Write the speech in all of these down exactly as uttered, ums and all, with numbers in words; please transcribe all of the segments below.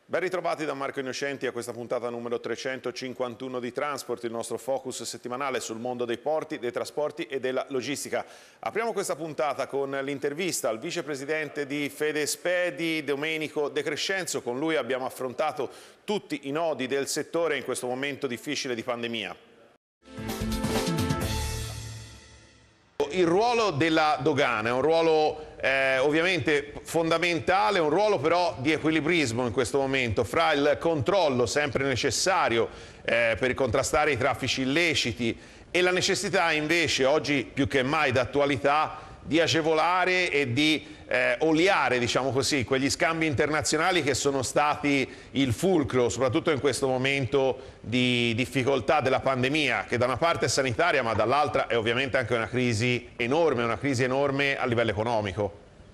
Ben ritrovati da Marco Innocenti a questa puntata numero trecentocinquantuno di Transport, il nostro focus settimanale sul mondo dei porti, dei trasporti e della logistica. Apriamo questa puntata con l'intervista al vicepresidente di Fedespedi, Domenico De Crescenzo. Con lui abbiamo affrontato tutti i nodi del settore in questo momento difficile di pandemia. Il ruolo della dogana è un ruolo eh, ovviamente fondamentale, un ruolo però di equilibrismo in questo momento fra il controllo sempre necessario eh, per contrastare i traffici illeciti e la necessità invece, oggi più che mai d'attualità, di agevolare e di eh, oliare, diciamo così, quegli scambi internazionali che sono stati il fulcro, soprattutto in questo momento di difficoltà della pandemia, che da una parte è sanitaria ma dall'altra è ovviamente anche una crisi enorme, una crisi enorme a livello economico.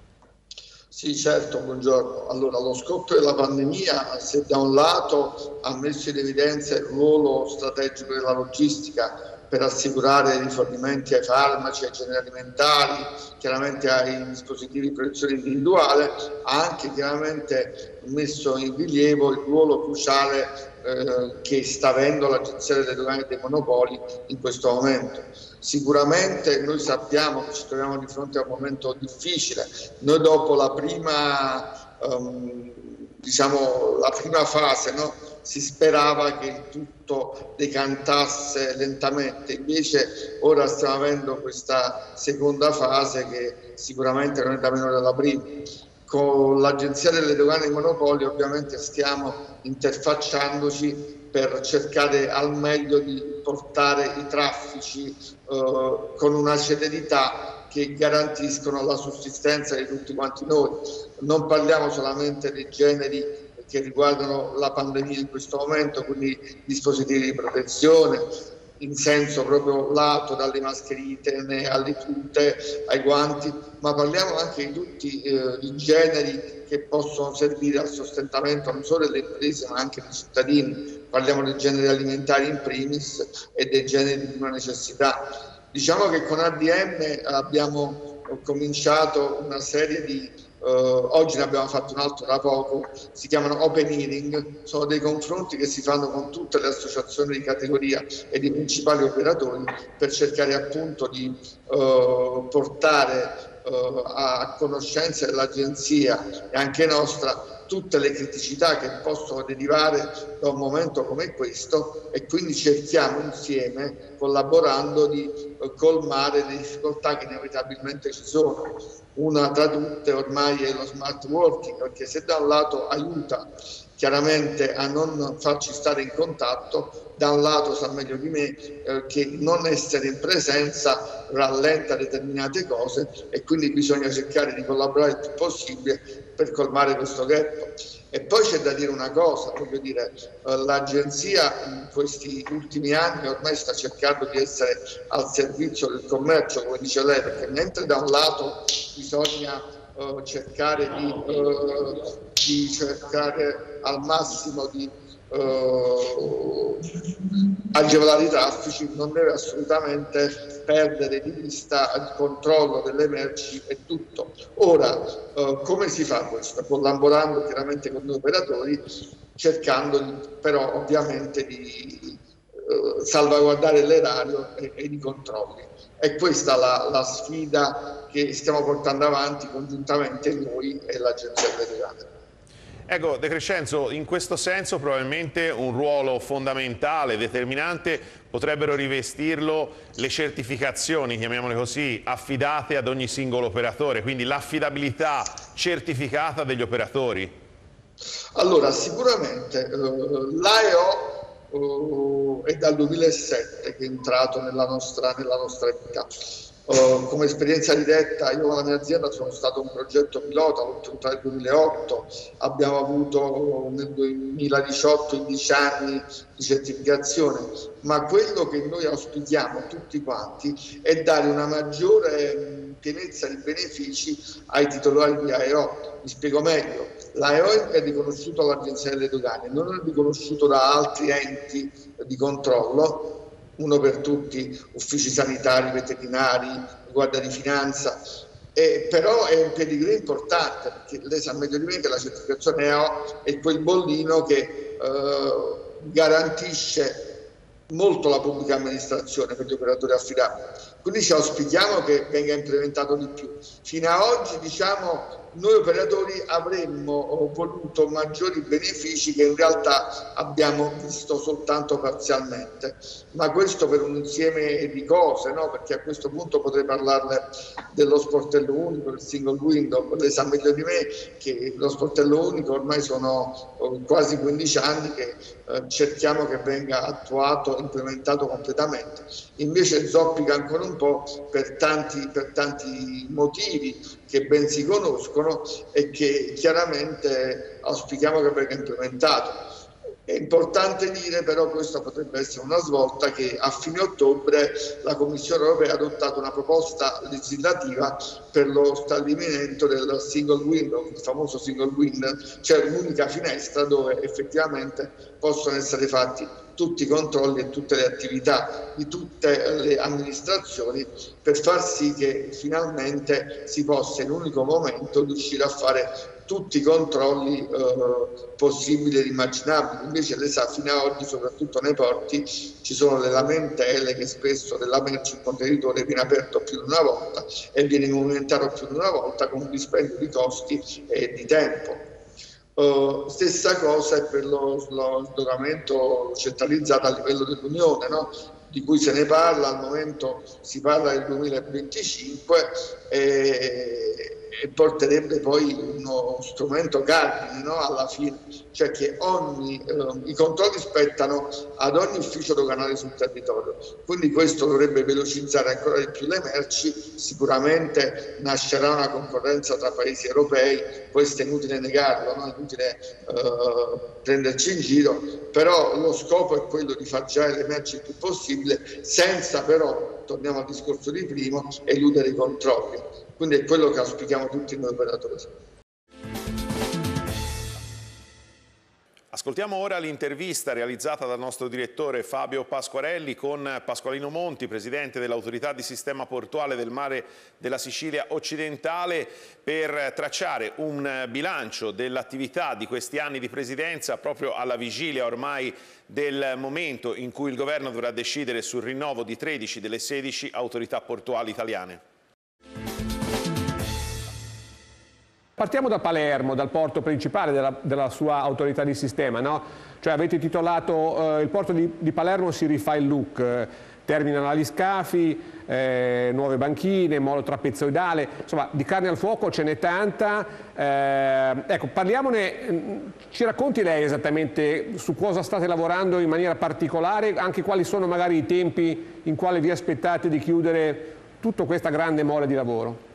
Sì, certo, buongiorno. Allora, lo scoppio della pandemia, se da un lato ha messo in evidenza il ruolo strategico della logistica per assicurare i rifornimenti ai farmaci, ai generi alimentari, chiaramente ai dispositivi di protezione individuale, ha anche chiaramente messo in rilievo il ruolo cruciale eh, che sta avendo l'Agenzia delle Dogane e dei Monopoli in questo momento. Sicuramente noi sappiamo che ci troviamo di fronte a un momento difficile. Noi dopo la prima, um, diciamo, la prima fase, no? Si sperava che tutto decantasse lentamente, invece ora stiamo avendo questa seconda fase che sicuramente non è da meno della prima. Con l'Agenzia delle Dogane e Monopoli ovviamente stiamo interfacciandoci per cercare al meglio di portare i traffici eh, con una celerità che garantiscono la sussistenza di tutti quanti noi. Non parliamo solamente dei generi che riguardano la pandemia in questo momento, quindi dispositivi di protezione, in senso proprio lato, dalle mascherine alle tute, ai guanti, ma parliamo anche di tutti eh, i generi che possono servire al sostentamento non solo delle imprese ma anche dei cittadini. Parliamo dei generi alimentari in primis e dei generi di prima necessità. Diciamo che con A D M abbiamo cominciato una serie di Uh, oggi ne abbiamo fatto un altro da poco, si chiamano open hearing, sono dei confronti che si fanno con tutte le associazioni di categoria e i principali operatori per cercare appunto di uh, portare uh, a conoscenza dell'agenzia e anche nostra tutte le criticità che possono derivare da un momento come questo, e quindi cerchiamo insieme, collaborando, di uh, colmare le difficoltà che inevitabilmente ci sono. Una tra tutte ormai è lo smart working, perché se da un lato aiuta chiaramente a non farci stare in contatto, da un lato sa meglio di me eh, che non essere in presenza rallenta determinate cose, e quindi bisogna cercare di collaborare il più possibile per colmare questo gap. E poi c'è da dire una cosa, voglio dire, eh, l'agenzia in questi ultimi anni ormai sta cercando di essere al servizio del commercio, come dice lei, perché mentre da un lato bisogna eh, cercare di, eh, di cercare al massimo di Uh, agevolare i traffici, non deve assolutamente perdere di vista il controllo delle merci e tutto. Ora, uh, come si fa questo? Collaborando chiaramente con gli operatori, cercando di, però ovviamente di uh, salvaguardare l'erario e, e i controlli. È questa la, la sfida che stiamo portando avanti congiuntamente noi e l'Agenzia delle Dogane. Ecco, De Crescenzo, in questo senso probabilmente un ruolo fondamentale, determinante, potrebbero rivestirlo le certificazioni, chiamiamole così, affidate ad ogni singolo operatore, quindi l'affidabilità certificata degli operatori. Allora, sicuramente eh, l'A E O eh, è dal duemilasette che è entrato nella nostra, nella nostra vita. Uh, come esperienza diretta, io con la mia azienda sono stato un progetto pilota, l'ho ottenuto nel duemilaotto, abbiamo avuto nel duemiladiciotto undici anni di certificazione, ma quello che noi auspichiamo tutti quanti è dare una maggiore pienezza di benefici ai titolari di A E O. Mi spiego meglio: l'A E O è riconosciuto dall'Agenzia delle Dogane, non è riconosciuto da altri enti di controllo, uno per tutti, uffici sanitari, veterinari, guardia di finanza. Eh, però è un pedigree importante, perché lei sa meglio di me che la certificazione E O è quel bollino che eh, garantisce molto la pubblica amministrazione per gli operatori affidabili. Quindi ci auspichiamo che venga implementato di più. Fino a oggi, diciamo, noi operatori avremmo voluto maggiori benefici che in realtà abbiamo visto soltanto parzialmente, ma questo per un insieme di cose, no? Perché a questo punto potrei parlarle dello sportello unico, del single window. Lei sa meglio di me che lo sportello unico ormai sono quasi quindici anni che eh, cerchiamo che venga attuato, implementato completamente. Invece zoppica ancora un po' per tanti, per tanti motivi che ben si conoscono e che chiaramente auspichiamo che venga implementato. È importante dire però, questa potrebbe essere una svolta, che a fine ottobre la Commissione europea ha adottato una proposta legislativa per lo stabilimento del single window, il famoso single window, cioè l'unica finestra dove effettivamente possono essere fatti tutti i controlli e tutte le attività di tutte le amministrazioni, per far sì che finalmente si possa in un unico momento riuscire a fare tutti i controlli eh, possibili ed immaginabili. Invece lei sa, fino ad oggi, soprattutto nei porti, ci sono le lamentele che spesso della merce il contenitore viene aperto più di una volta e viene movimentato più di una volta, con un dispendio di costi e di tempo. Uh, stessa cosa è per lo, lo sdoganamento centralizzato a livello dell'Unione, no? Di cui se ne parla, al momento si parla del duemilaventicinque e, e porterebbe poi uno strumento cardine, no? Alla fine, cioè che ogni, eh, i controlli spettano ad ogni ufficio doganale sul territorio, quindi questo dovrebbe velocizzare ancora di più le merci. Sicuramente nascerà una concorrenza tra paesi europei, questo è inutile negarlo, no? È inutile eh, prenderci in giro, però lo scopo è quello di far girare le merci il più possibile, senza però, torniamo al discorso di prima, eludere i controlli. Quindi è quello che auspichiamo tutti noi operatori. Ascoltiamo ora l'intervista realizzata dal nostro direttore Fabio Pasquarelli con Pasqualino Monti, presidente dell'Autorità di Sistema Portuale del Mare della Sicilia Occidentale, per tracciare un bilancio dell'attività di questi anni di presidenza, proprio alla vigilia ormai del momento in cui il governo dovrà decidere sul rinnovo di tredici delle sedici autorità portuali italiane. Partiamo da Palermo, dal porto principale della, della sua autorità di sistema, no? Cioè avete titolato eh, il porto di, di Palermo si rifà il look, eh, terminano gli scafi, eh, nuove banchine, molo trapezoidale, insomma di carne al fuoco ce n'è tanta. Eh, ecco, parliamone, ci racconti lei esattamente su cosa state lavorando in maniera particolare, anche quali sono magari i tempi in quali vi aspettate di chiudere tutta questa grande mole di lavoro?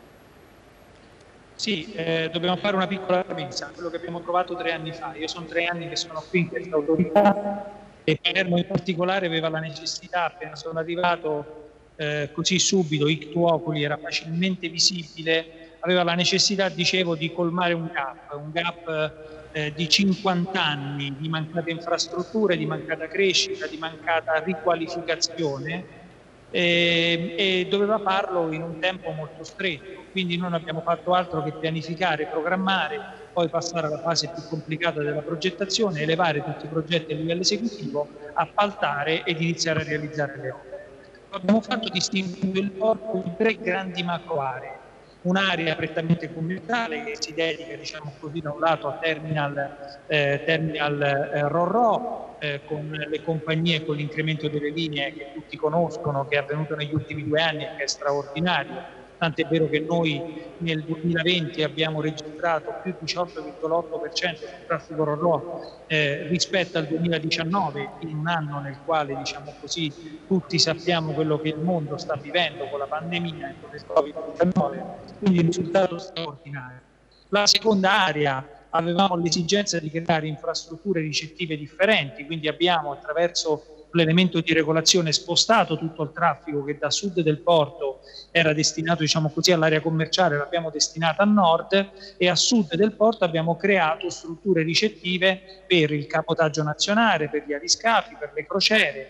Sì, eh, dobbiamo fare una piccola premessa, quello che abbiamo trovato tre anni fa. Io sono tre anni che sono qui in questa autorità e Palermo in particolare aveva la necessità, appena sono arrivato eh, così subito, ictu oculi, era facilmente visibile, aveva la necessità, dicevo, di colmare un gap, un gap eh, di cinquanta anni di mancate infrastrutture, di mancata crescita, di mancata riqualificazione. E, e doveva farlo in un tempo molto stretto, quindi non abbiamo fatto altro che pianificare, programmare, poi passare alla fase più complicata della progettazione, elevare tutti i progetti a livello esecutivo, appaltare ed iniziare a realizzare le opere. Abbiamo fatto distinguere il porto in tre grandi macro aree: un'area prettamente commerciale che si dedica, diciamo così, da un lato a terminal, eh, terminal eh, Ro-Ro, eh, con le compagnie e con l'incremento delle linee che tutti conoscono, che è avvenuto negli ultimi due anni e che è straordinario. Tant'è vero che noi nel duemilaventi abbiamo registrato più diciotto virgola otto per cento sul traffico Ro-Ro eh, rispetto al duemiladiciannove, in un anno nel quale, diciamo così, tutti sappiamo quello che il mondo sta vivendo con la pandemia e con il Covid diciannove, quindi il risultato straordinario. La seconda area, avevamo l'esigenza di creare infrastrutture ricettive differenti, quindi abbiamo, attraverso l'elemento di regolazione, spostato tutto il traffico che da sud del porto era destinato, diciamo così, all'area commerciale, l'abbiamo destinata a nord, e a sud del porto abbiamo creato strutture ricettive per il cabotaggio nazionale, per gli aliscafi, per le crociere,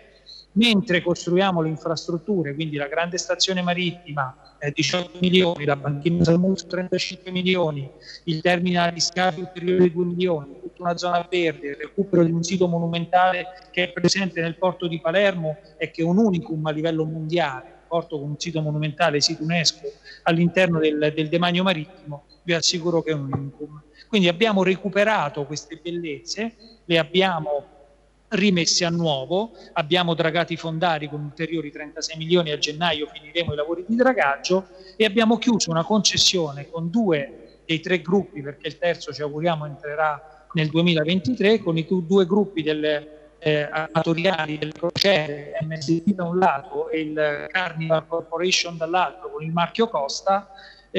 Mentre costruiamo le infrastrutture, quindi la grande stazione marittima, eh, diciotto milioni, la banchina Salmuzzo trentacinque milioni, il terminale di scarico ulteriore due milioni, tutta una zona verde, il recupero di un sito monumentale che è presente nel porto di Palermo e che è un unicum a livello mondiale, un porto con un sito monumentale, sito UNESCO, all'interno del, del demanio marittimo, vi assicuro che è un unicum. Quindi abbiamo recuperato queste bellezze, le abbiamo rimessi a nuovo, abbiamo dragato i fondali con ulteriori trentasei milioni, a gennaio finiremo i lavori di dragaggio e abbiamo chiuso una concessione con due dei tre gruppi, perché il terzo ci auguriamo entrerà nel duemilaventitré, con i due gruppi delle eh, amatoriali delle crociere, M S C da un lato e il Carnival Corporation dall'altro, con il marchio Costa,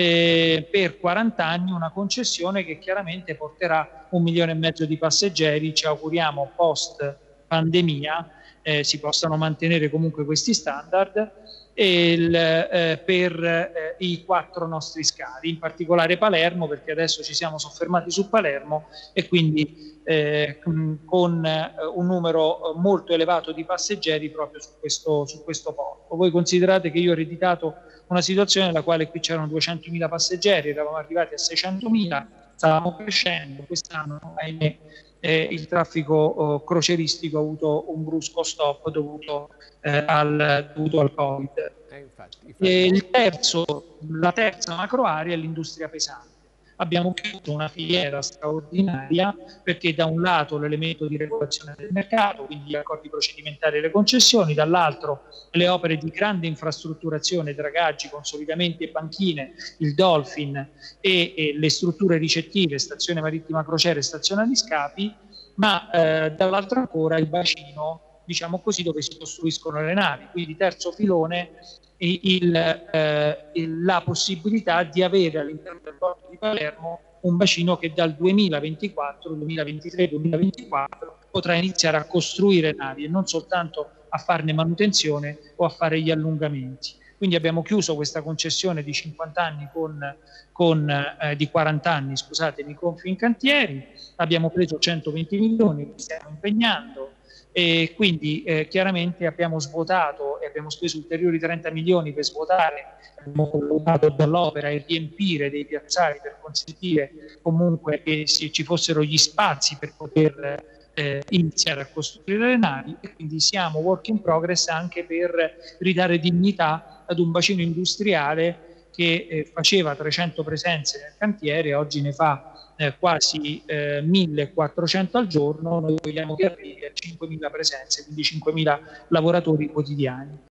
Eh, per quaranta anni, una concessione che chiaramente porterà un milione e mezzo di passeggeri. Ci auguriamo post pandemia eh, si possano mantenere comunque questi standard e il, eh, per eh, i quattro nostri scali, in particolare Palermo, perché adesso ci siamo soffermati su Palermo e quindi eh, con eh, un numero molto elevato di passeggeri proprio su questo, su questo porto. Voi considerate che io ho ereditato una situazione nella quale qui c'erano duecentomila passeggeri, eravamo arrivati a seicentomila, stavamo crescendo, quest'anno ahimè eh, il traffico oh, croceristico ha avuto un brusco stop dovuto, eh, al, dovuto al Covid. Eh, infatti, infatti. E il terzo, la terza macro area è l'industria pesante. Abbiamo chiuso una filiera straordinaria perché da un lato l'elemento di regolazione del mercato, quindi gli accordi procedimentali e le concessioni, dall'altro le opere di grande infrastrutturazione, dragaggi, consolidamenti e banchine, il Dolphin e, e le strutture ricettive, stazione marittima crociere e stazione di scafi, ma eh, dall'altro ancora il bacino, diciamo così, dove si costruiscono le navi, quindi terzo filone, Il, eh, il, la possibilità di avere all'interno del porto di Palermo un bacino che dal duemilaventiquattro, duemilaventitré, duemilaventiquattro potrà iniziare a costruire navi e non soltanto a farne manutenzione o a fare gli allungamenti. Quindi abbiamo chiuso questa concessione di cinquanta anni con, con eh, di quaranta anni, scusatemi, con Fincantieri, abbiamo preso centoventi milioni, li stiamo impegnando. E quindi eh, chiaramente abbiamo svuotato e abbiamo speso ulteriori trenta milioni per svuotare, abbiamo collocato dall'opera e riempire dei piazzali per consentire comunque che si, ci fossero gli spazi per poter eh, iniziare a costruire le navi, e quindi siamo work in progress anche per ridare dignità ad un bacino industriale che eh, faceva trecento presenze nel cantiere, oggi ne fa Eh, quasi eh, millequattrocento al giorno. Noi vogliamo che arrivi a cinquemila presenze, quindi cinquemila lavoratori quotidiani.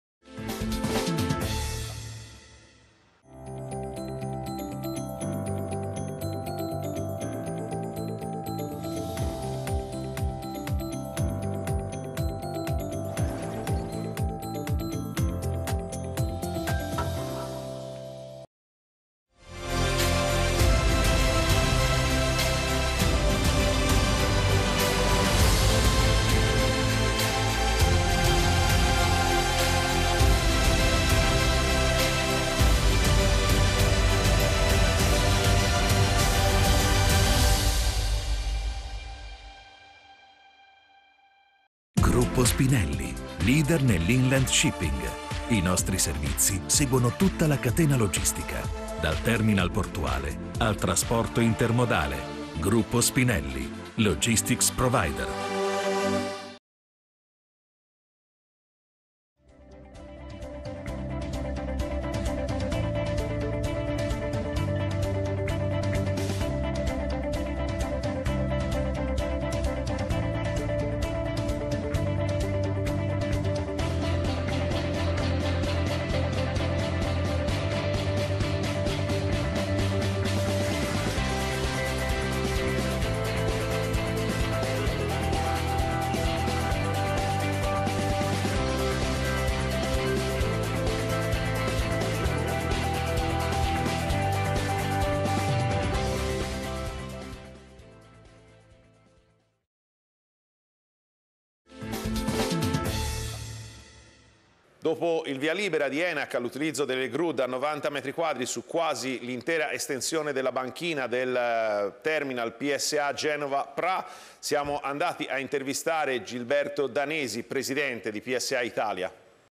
Gruppo Spinelli, leader nell'inland shipping. I nostri servizi seguono tutta la catena logistica, dal terminal portuale al trasporto intermodale. Gruppo Spinelli, logistics provider. Dopo il via libera di ENAC all'utilizzo delle gru da novanta metri quadri su quasi l'intera estensione della banchina del terminal P S A Genova-Pra, siamo andati a intervistare Gilberto Danesi, presidente di P S A Italia.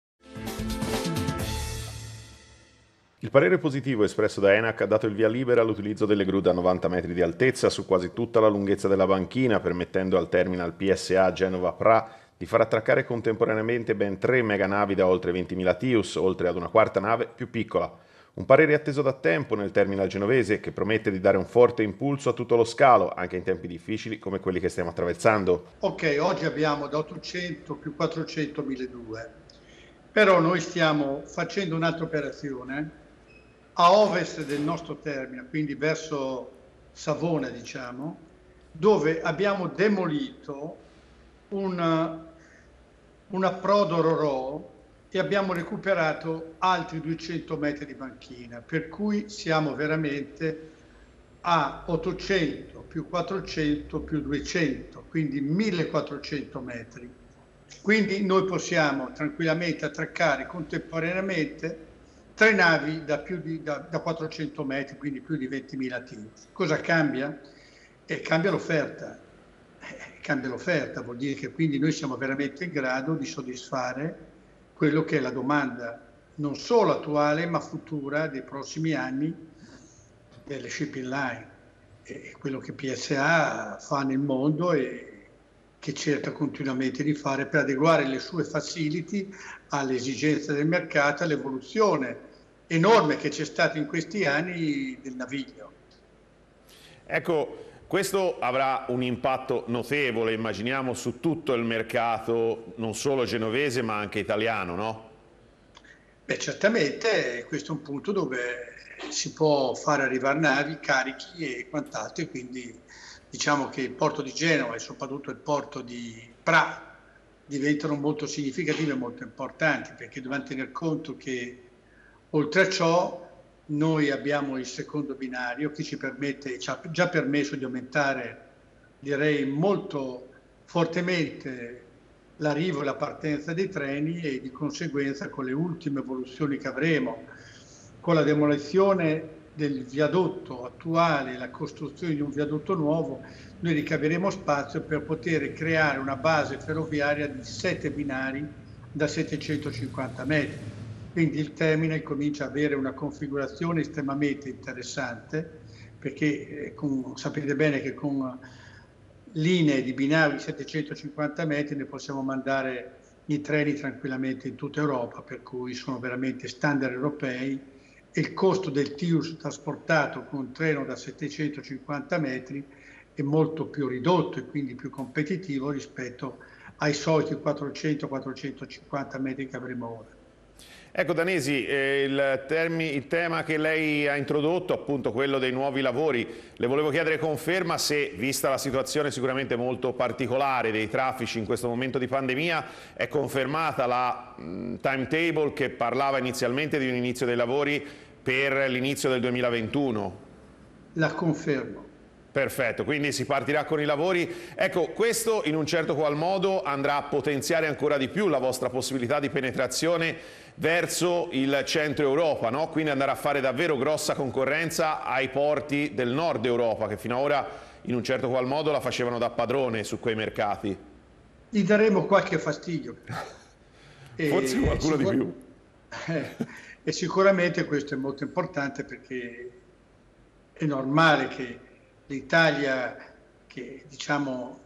Il parere positivo espresso da ENAC ha dato il via libera all'utilizzo delle gru da novanta metri di altezza su quasi tutta la lunghezza della banchina, permettendo al terminal P S A Genova-Pra di far attraccare contemporaneamente ben tre meganavi da oltre ventimila T I U S, oltre ad una quarta nave più piccola. Un parere atteso da tempo nel terminal genovese che promette di dare un forte impulso a tutto lo scalo, anche in tempi difficili come quelli che stiamo attraversando. Ok, oggi abbiamo da ottocento più quattrocento milleduecento, però noi stiamo facendo un'altra operazione a ovest del nostro terminal, quindi verso Savona, diciamo, dove abbiamo demolito un, un approdo Ro-Ro e abbiamo recuperato altri duecento metri di banchina, per cui siamo veramente a ottocento più quattrocento più duecento, quindi millequattrocento metri. Quindi noi possiamo tranquillamente attraccare contemporaneamente tre navi da, più di, da, da quattrocento metri, quindi più di ventimila T I U S. Cosa cambia? Eh, cambia l'offerta. Eh, cambia l'offerta, vuol dire che quindi noi siamo veramente in grado di soddisfare quello che è la domanda non solo attuale ma futura dei prossimi anni delle shipping line, e quello che P S A fa nel mondo e che cerca continuamente di fare per adeguare le sue facility alle esigenze del mercato, all'evoluzione enorme che c'è stata in questi anni del naviglio. Ecco, questo avrà un impatto notevole, immaginiamo, su tutto il mercato, non solo genovese ma anche italiano, no? Beh, certamente questo è un punto dove si può fare arrivare navi, carichi e quant'altro, e quindi diciamo che il porto di Genova e soprattutto il porto di Pra diventano molto significativi e molto importanti, perché dobbiamo tener conto che oltre a ciò noi abbiamo il secondo binario che ci permette, ci ha già permesso di aumentare, direi molto fortemente, l'arrivo e la partenza dei treni, e di conseguenza con le ultime evoluzioni che avremo, con la demolizione del viadotto attuale e la costruzione di un viadotto nuovo, noi ricaveremo spazio per poter creare una base ferroviaria di sette binari da settecentocinquanta metri. Quindi il terminal comincia ad avere una configurazione estremamente interessante, perché eh, con, sapete bene che con linee di binari di settecentocinquanta metri ne possiamo mandare i treni tranquillamente in tutta Europa, per cui sono veramente standard europei, e il costo del T I U S trasportato con un treno da settecentocinquanta metri è molto più ridotto e quindi più competitivo rispetto ai soliti quattrocento quattrocentocinquanta metri che avremo ora. Ecco Danesi, eh, il, termi, il tema che lei ha introdotto, appunto quello dei nuovi lavori, le volevo chiedere conferma se, vista la situazione sicuramente molto particolare dei traffici in questo momento di pandemia, è confermata la mh, timetable che parlava inizialmente di un inizio dei lavori per l'inizio del duemilaventuno? La confermo. Perfetto, quindi si partirà con i lavori. Ecco, questo in un certo qual modo andrà a potenziare ancora di più la vostra possibilità di penetrazione verso il centro Europa, no? Quindi andare a fare davvero grossa concorrenza ai porti del nord Europa, che fino ad ora in un certo qual modo la facevano da padrone su quei mercati. Gli daremo qualche fastidio. Forse qualcuno di più. Eh, e sicuramente questo è molto importante, perché è normale che l'Italia, che diciamo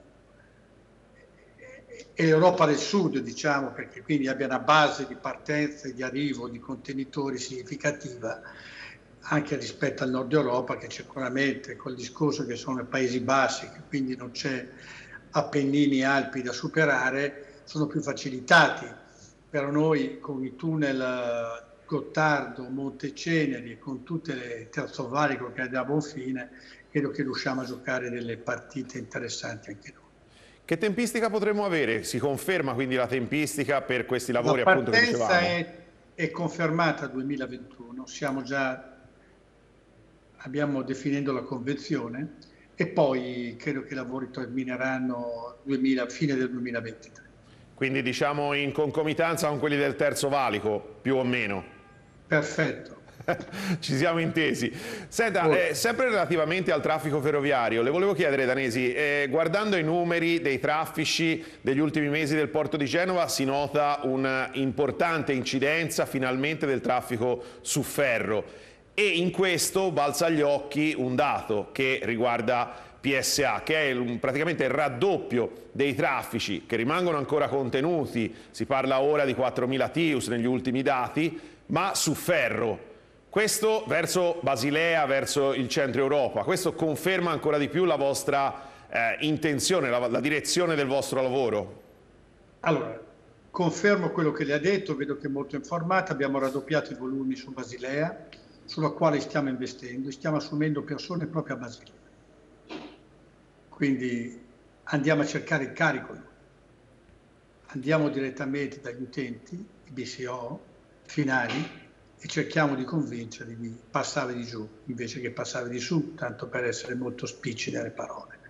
è l'Europa del Sud, diciamo, perché quindi abbia una base di partenza e di arrivo di contenitori significativa anche rispetto al nord Europa, che sicuramente col discorso che sono i Paesi Bassi, che quindi non c'è Appennini e Alpi da superare, sono più facilitati. Per noi con i tunnel Gottardo, Monteceneri e con tutte le terzo valico che abbiamo a buon fine, credo che riusciamo a giocare delle partite interessanti anche noi. Che tempistica potremo avere? Si conferma quindi la tempistica per questi lavori, la appunto, che dicevamo? La partenza è, è confermata duemilaventuno, siamo già, abbiamo definendo la convenzione, e poi credo che i lavori termineranno duemila, fine del duemilaventitré. quindi diciamo in concomitanza con quelli del Terzo Valico, più o meno. Perfetto. Ci siamo intesi. Senta, eh, sempre relativamente al traffico ferroviario, le volevo chiedere, Danesi, eh, guardando i numeri dei traffici degli ultimi mesi del porto di Genova, si nota un'importante incidenza finalmente del traffico su ferro e in questo balza agli occhi un dato che riguarda P S A, che è un, praticamente il raddoppio dei traffici che rimangono ancora contenuti, si parla ora di quattromila T I U S negli ultimi dati, ma su ferro. Questo verso Basilea, verso il centro Europa, questo conferma ancora di più la vostra eh, intenzione, la, la direzione del vostro lavoro? Allora, confermo quello che le ha detto, vedo che è molto informata, abbiamo raddoppiato i volumi su Basilea, sulla quale stiamo investendo, stiamo assumendo persone proprio a Basilea. Quindi andiamo a cercare il carico, andiamo direttamente dagli utenti, i B C O finali, e cerchiamo di convincerli di passare di giù invece che passare di su, tanto per essere molto spicci nelle parole.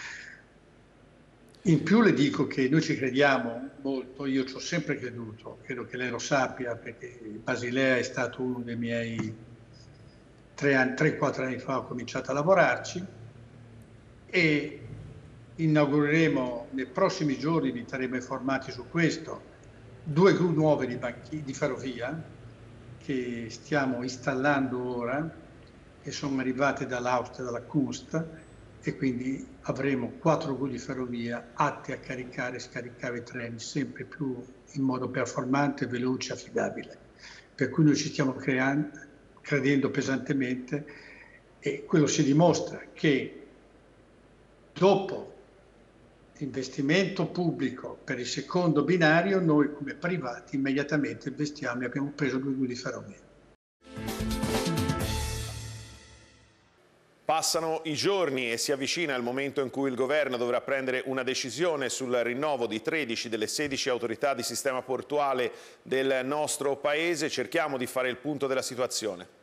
In più le dico che noi ci crediamo molto, io ci ho sempre creduto, credo che lei lo sappia perché Basilea è stato uno dei miei tre quattro anni fa ho cominciato a lavorarci e inaugureremo nei prossimi giorni, vi terremo informati su questo, due gru nuove di, banchi, di ferrovia che stiamo installando ora e sono arrivate dall'Austria, dalla Kunst e quindi avremo quattro gru di ferrovia atti a caricare e scaricare i treni sempre più in modo performante, veloce e affidabile. Per cui noi ci stiamo creando, credendo pesantemente e quello si dimostra che dopo investimento pubblico per il secondo binario, noi come privati immediatamente investiamo e abbiamo preso due gru di ferrovia. Passano i giorni e si avvicina il momento in cui il governo dovrà prendere una decisione sul rinnovo di tredici delle sedici autorità di sistema portuale del nostro paese. Cerchiamo di fare il punto della situazione.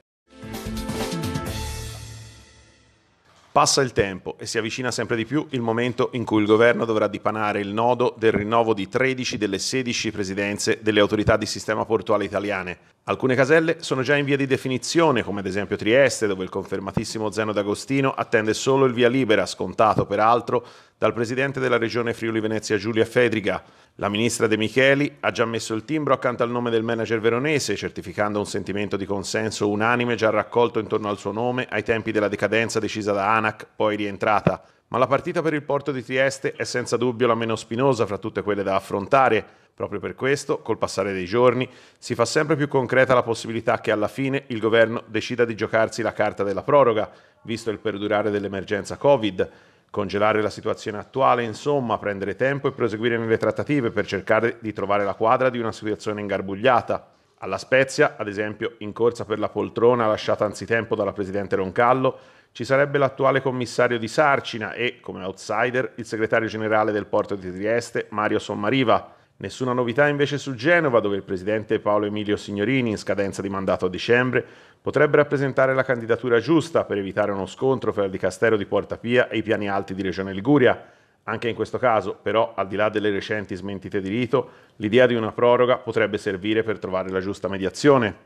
Passa il tempo e si avvicina sempre di più il momento in cui il governo dovrà dipanare il nodo del rinnovo di tredici delle sedici presidenze delle autorità di sistema portuale italiane. Alcune caselle sono già in via di definizione, come ad esempio Trieste, dove il confermatissimo Zeno D'Agostino attende solo il via libera, scontato peraltro dal presidente della regione Friuli Venezia Giulia Fedriga. La ministra De Micheli ha già messo il timbro accanto al nome del manager veronese, certificando un sentimento di consenso unanime già raccolto intorno al suo nome ai tempi della decadenza decisa da ANAC, poi rientrata. Ma la partita per il porto di Trieste è senza dubbio la meno spinosa fra tutte quelle da affrontare. Proprio per questo, col passare dei giorni, si fa sempre più concreta la possibilità che alla fine il governo decida di giocarsi la carta della proroga, visto il perdurare dell'emergenza Covid. Congelare la situazione attuale, insomma, prendere tempo e proseguire nelle trattative per cercare di trovare la quadra di una situazione ingarbugliata. Alla Spezia, ad esempio, in corsa per la poltrona lasciata anzitempo dalla presidente Roncallo, ci sarebbe l'attuale commissario di Sarcina e, come outsider, il segretario generale del porto di Trieste, Mario Sommariva. Nessuna novità invece su Genova, dove il presidente Paolo Emilio Signorini, in scadenza di mandato a dicembre, potrebbe rappresentare la candidatura giusta per evitare uno scontro fra il Dicastero di Porta Pia e i piani alti di Regione Liguria. Anche in questo caso, però, al di là delle recenti smentite di rito, l'idea di una proroga potrebbe servire per trovare la giusta mediazione.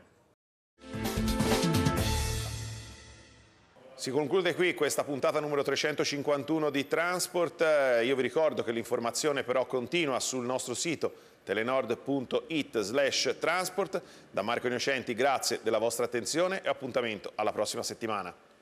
Si conclude qui questa puntata numero trecentocinquantuno di Transport. Io vi ricordo che l'informazione però continua sul nostro sito telenord punto it slash transport. Da Marco Innocenti grazie della vostra attenzione e appuntamento alla prossima settimana.